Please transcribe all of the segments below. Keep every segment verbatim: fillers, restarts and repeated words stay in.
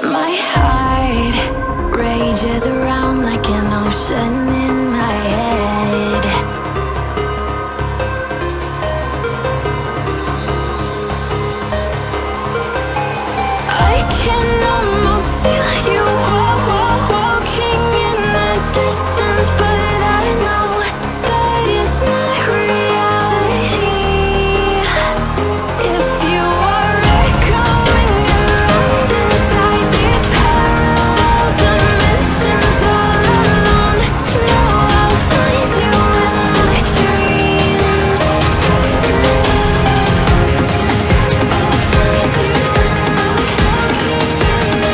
My heart rages around like an ocean in my head. I can almost feel you walking in the distance, but I know that it's not reality. If you are echoing around inside these parallel dimensions all alone, know I'll find you in my dreams. I'll find you in my walking in the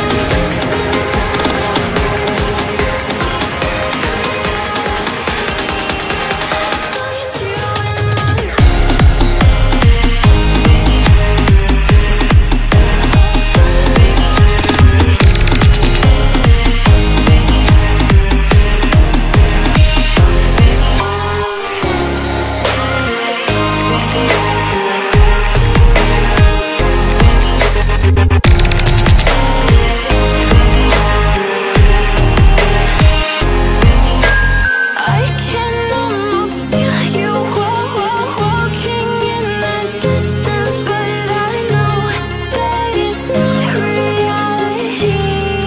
I can almost feel you walking in the distance, but I know that it's not reality.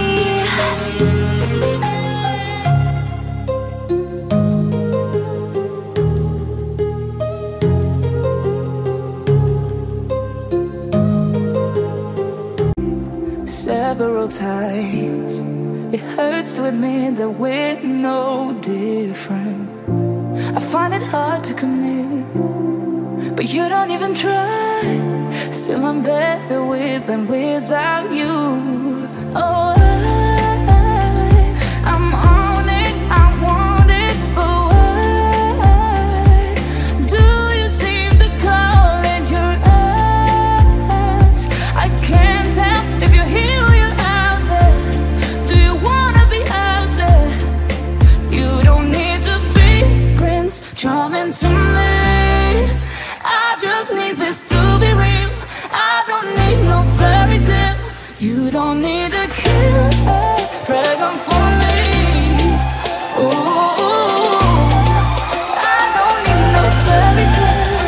Several times it hurts to admit that we're no different. I find it hard to commit, but you don't even try. Still I'm better with than without you. Oh, I, I'm on it, I want it, but why do you seem to call in your eyes? I can't tell if you're here or you're out there. Do you wanna be out there? You don't need to be Prince Charming to me. I just need this to be real. I don't need no fairy tale. You don't need a killer dragon for me. Ooh, I don't need no fairy tale.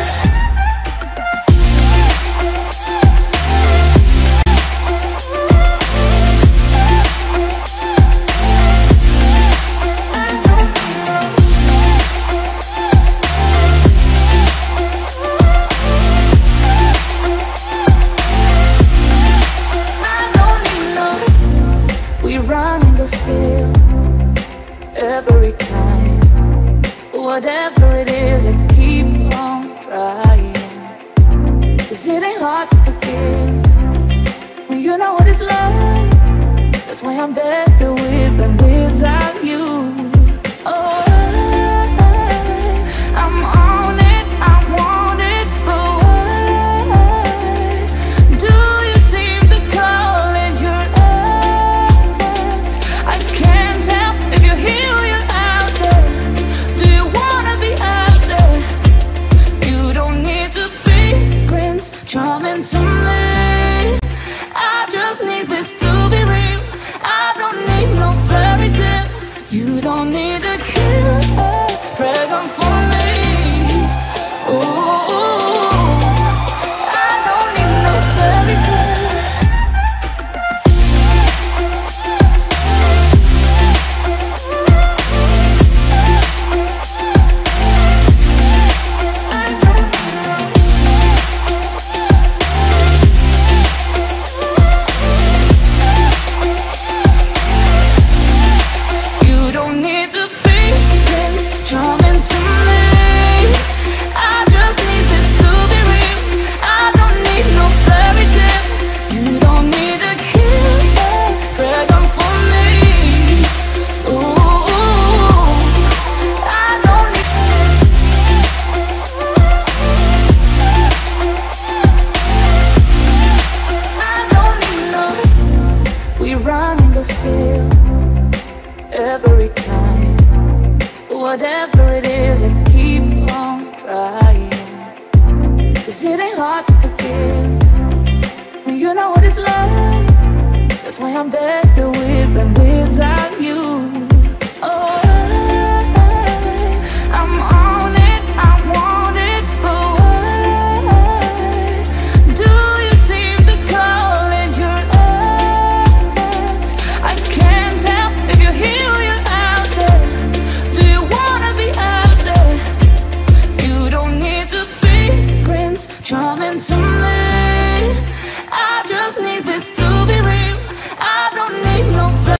We run and go still every time. Whatever it is, I keep on trying. 'Cause it ain't hard to forgive when you know what it's like. That's why I'm better with than without you. Oh, I, I'm on it, I want it, but why do you seem to call in your eyes? I can't tell if you're here or you're out there. Do you wanna be out there? You don't need to be Prince Charming to me. I just need this to be real. I don't need no fairy tale. You don't need a killer dragon for me. Ooh, I don't need no fairy tale. You don't need to be Prince Charming to me. I just need this to be real. I don't need no fairy tale. You don't need a killer dragon for me. Ooh, I don't need. I don't need no. We run and go still every time. Whatever it is, I keep on trying. 'Cause it ain't hard to forgive when you know what it's like. That's why I'm better